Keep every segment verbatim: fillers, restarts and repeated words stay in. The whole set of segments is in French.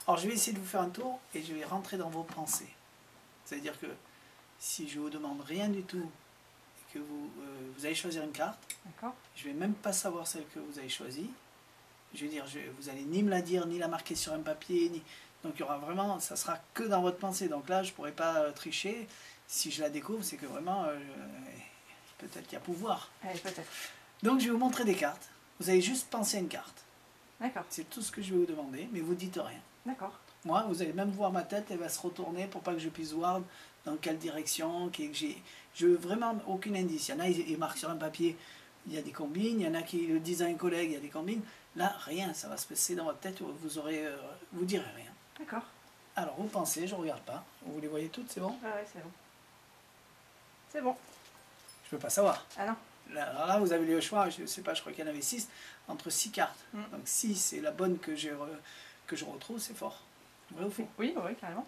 Alors je vais essayer de vous faire un tour et je vais rentrer dans vos pensées. C'est-à-dire que si je vous demande rien du tout et que vous, euh, vous allez choisir une carte, je vais même pas savoir celle que vous avez choisie. Je veux dire, je, vous allez ni me la dire, ni la marquer sur un papier, ni... donc il y aura vraiment, ça sera que dans votre pensée. Donc là, je pourrais pas euh, tricher. Si je la découvre, c'est que vraiment, euh, peut-être qu'il y a pouvoir. Ouais, peut-être. Donc je vais vous montrer des cartes. Vous allez juste penser à une carte. D'accord. C'est tout ce que je vais vous demander, mais vous dites rien. D'accord. Moi, vous allez même voir ma tête, elle va se retourner pour pas que je puisse voir dans quelle direction, que j'ai. Je veux vraiment aucun indice. Il y en a, ils, ils marquent sur un papier, il y a des combines. Il y en a qui le disent à un collègue, il y a des combines. Là, rien, ça va se passer dans votre tête, vous aurez, euh, vous direz rien. D'accord. Alors, vous pensez, je regarde pas. Vous les voyez toutes, c'est bon? Ah ouais, c'est bon. C'est bon. Je peux pas savoir. Ah non. Là, alors là, vous avez le choix, je sais pas, je crois qu'il y en avait six, entre six cartes. Mm. Donc si c'est la bonne que, re, que je retrouve, c'est fort. Vrai ou faux? Oui, oui, carrément.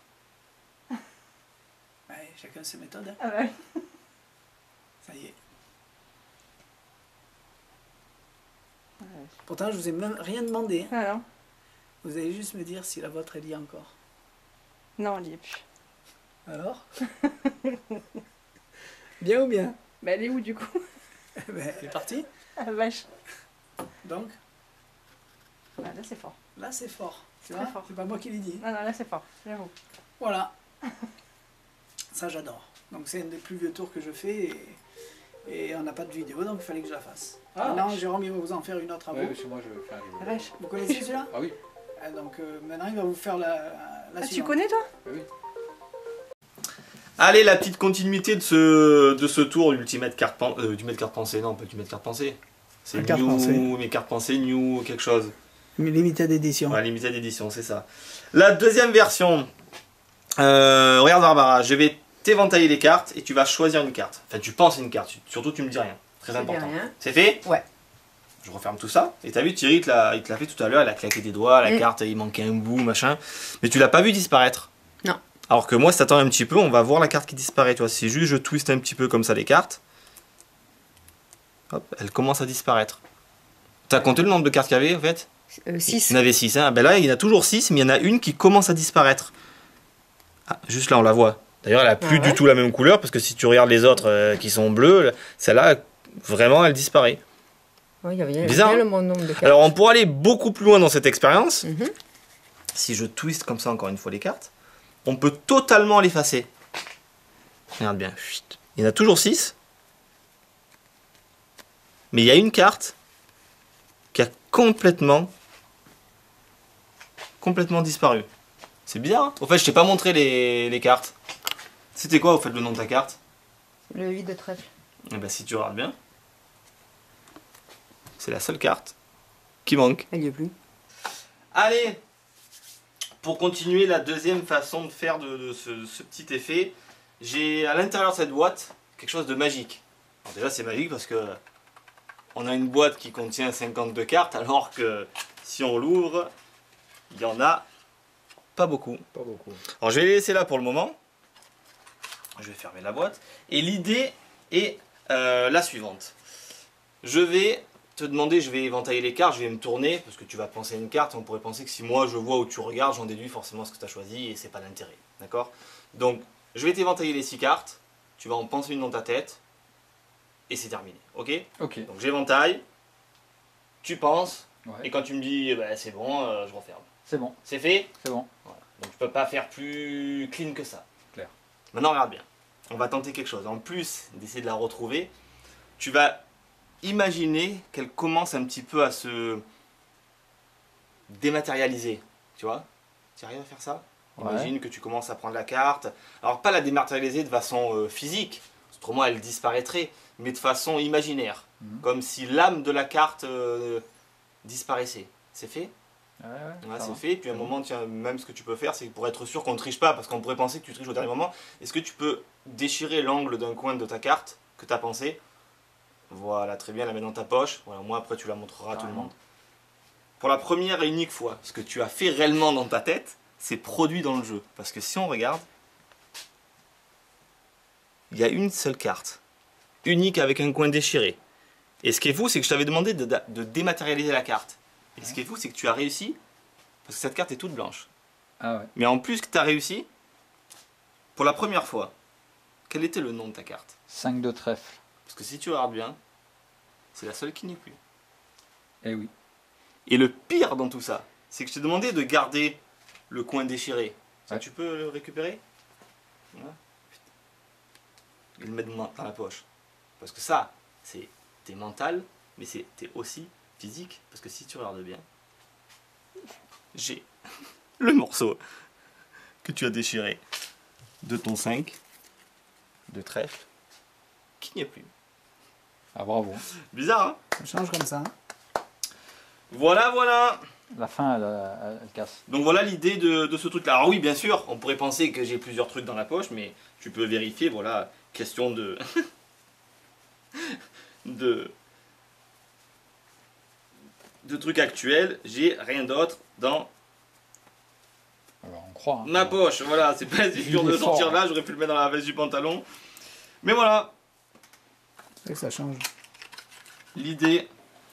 Ouais, chacun ses méthodes. Hein. Ah ouais. Ça y est. Ouais. Pourtant, je vous ai même rien demandé. Hein. Ah non. Vous allez juste me dire si la vôtre est liée encore. Non, elle y est plus. Alors? Bien ou bien? Bah elle est où du coup? Ben, elle est partie. Ah la vache. Donc? Ah, là c'est fort. Là c'est fort. C'est très fort. C'est pas moi qui l'ai dit. Non, non, là c'est fort, j'avoue. Voilà. Ça j'adore. Donc c'est un des plus vieux tours que je fais et, et on n'a pas de vidéo donc il fallait que je la fasse. Ah, non, Jérôme il va vous en faire une autre à vous. Oui, parce que moi je vais faire une La vache. Vous connaissez celui-là? Ah oui. Ah, donc euh, maintenant il va vous faire la, la Ah, suivante. tu connais toi? Oui. Allez, la petite continuité de ce, de ce tour d'Ultimate Carte Pensée. Euh, Ultimate Carte Pensée, non, pas Ultimate Carte Pensée. C'est Carte New, Pensée. mes cartes pensées, New quelque chose. Limited édition. Ouais, limited édition, c'est ça. La deuxième version. Euh, regarde Barbara, je vais t'éventailler les cartes et tu vas choisir une carte. Enfin, tu penses une carte, surtout tu me dis rien. Très important. C'est fait? Ouais. Je referme tout ça. Et t'as vu, Thierry, il te l'a fait tout à l'heure, il a claqué des doigts, la mm. carte, il manquait un bout, machin. Mais tu l'as pas vu disparaître. Non. Alors que moi, si t'attends un petit peu, on va voir la carte qui disparaît. Tu vois, c'est juste je twiste un petit peu comme ça les cartes. Hop, elle commence à disparaître. T'as compté le nombre de cartes qu'il y avait en fait? euh, six. Il y en avait six. Hein. Ben là, il y en a toujours six, mais il y en a une qui commence à disparaître. Ah, juste là, on la voit. D'ailleurs, elle a plus ah ouais. du tout la même couleur, parce que si tu regardes les autres euh, qui sont bleues, celle-là, vraiment, elle disparaît. Oui, il y avait Bizarre, bien hein. le bon nombre de cartes. Alors, on pourra aller beaucoup plus loin dans cette expérience. Mm-hmm. Si je twiste comme ça, encore une fois, les cartes, on peut totalement l'effacer. Regarde bien. Il y en a toujours six. Mais il y a une carte qui a complètement complètement disparu. C'est bizarre, hein. Au fait, je t'ai pas montré les, les cartes. C'était quoi, au fait, le nom de ta carte? Le huit de trèfle. Eh ben, si tu regardes bien, c'est la seule carte qui manque. Elle y est plus. Allez, pour continuer la deuxième façon de faire de, de ce, ce petit effet, j'ai à l'intérieur de cette boîte quelque chose de magique. Alors déjà, c'est magique parce que on a une boîte qui contient cinquante-deux cartes, alors que si on l'ouvre, il y en a pas beaucoup. Pas beaucoup. Alors je vais les laisser là pour le moment. Je vais fermer la boîte. Et l'idée est euh, la suivante. Je vais te demander, je vais éventailler les cartes, je vais me tourner, parce que tu vas penser à une carte, on pourrait penser que si moi je vois où tu regardes, j'en déduis forcément ce que tu as choisi, et c'est pas l'intérêt. D'accord? Donc je vais t'éventailler les six cartes, tu vas en penser une dans ta tête, et c'est terminé. Ok? Ok. Donc j'éventaille, tu penses, Ouais. et quand tu me dis eh ben, c'est bon, euh, je referme. C'est bon. C'est fait? C'est bon. Voilà. Donc tu peux pas faire plus clean que ça. Clair. Maintenant regarde bien. On va tenter quelque chose. En plus d'essayer de la retrouver, tu vas imaginer qu'elle commence un petit peu à se dématérialiser. Tu vois? Tu arrives à faire ça? Ouais. Imagine que tu commences à prendre la carte. Alors pas la dématérialiser de façon euh, physique, autrement elle disparaîtrait, mais de façon imaginaire. Mhm. Comme si l'âme de la carte euh, disparaissait. C'est fait? Ouais, ouais, Ouais, ça c'est va. fait. Puis à un C'est bon. moment, tiens, même ce que tu peux faire, c'est que pour être sûr qu'on ne triche pas, parce qu'on pourrait penser que tu triches au dernier moment, est-ce que tu peux déchirer l'angle d'un coin de ta carte que tu as pensé? Voilà, très bien, la mets dans ta poche. Voilà, moi après tu la montreras à tout le Carrément. monde. Pour la première et unique fois, ce que tu as fait réellement dans ta tête, c'est produit dans le jeu. Parce que si on regarde, il y a une seule carte, unique avec un coin déchiré. Et ce qui est fou, c'est que je t'avais demandé de, de dématérialiser la carte. Et ce qui est fou, c'est que tu as réussi Parce que cette carte est toute blanche. Ah ouais. Mais en plus que tu as réussi, pour la première fois, quel était le nom de ta carte? cinq de trèfle. Parce que si tu regardes bien, c'est la seule qui n'est plus. Eh oui. Et le pire dans tout ça, c'est que je t'ai demandé de garder le coin déchiré. Ça, Ouais. tu peux le récupérer? Voilà. Et le mettre dans la poche. Parce que ça, c'est t'es mental, mais c'est t'es aussi physique. Parce que si tu regardes bien, j'ai le morceau que tu as déchiré de ton cinq de trèfle qui n'y est plus. Ah bravo. Bizarre, hein? Ça change comme ça. hein. Voilà, voilà. La fin, elle, elle, elle casse. Donc voilà l'idée de, de ce truc-là. Alors oui, bien sûr, on pourrait penser que j'ai plusieurs trucs dans la poche, mais tu peux vérifier, voilà, question de... de... de trucs actuels, j'ai rien d'autre dans Alors, on croit. Hein. ma poche. Voilà, c'est pas si dur de Il est sortir fort, là, j'aurais pu le mettre dans la veste du pantalon. Mais voilà, C'est vrai que ça change. l'idée.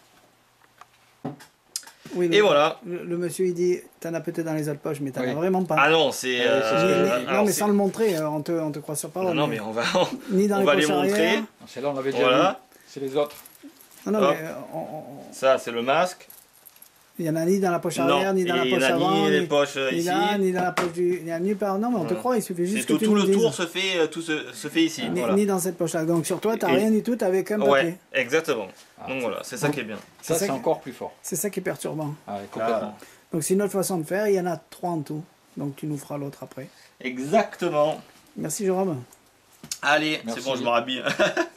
Oui, Et le, voilà. le, le monsieur il dit t'en as peut-être dans les autres poches, mais t'en Oui. as vraiment pas. Ah non, c'est... Euh, euh, Mais- mais- alors, non, mais c'est- sans le montrer, euh, on te, on te croit sur parole. Non, non, mais on va... Ni dans on les va poches les montrer. arrière. Celle-là, on l'avait déjà Voilà. vu. C'est les autres. Non, non, Hop. mais euh, on- on- Ça, c'est le masque. il n'y en a ni dans la poche arrière, Non, ni dans la et il poche n'y en a avant, ni les ni, poches euh, ni ici. là, ni dans la poche du. Il n'y a nulle part. Non, mais on te Voilà. croit, il suffit juste C'est que tout, tu tout nous le dises. tour se fait, euh, tout se, se fait ici. Ni, Voilà. ni dans cette poche-là. Donc sur toi, tu n'as Et- rien du tout, tu avec un papier. Ouais, exactement. Ah, Donc voilà, c'est ça qui est bien. Ça, ça c'est que- encore plus fort. C'est ça qui est perturbant. Ah, ouais, complètement. Donc c'est une autre façon de faire. Il y en a trois en tout. Donc tu nous feras l'autre après. Exactement. Merci Jérôme. Allez, c'est Merci. bon, je me rhabille.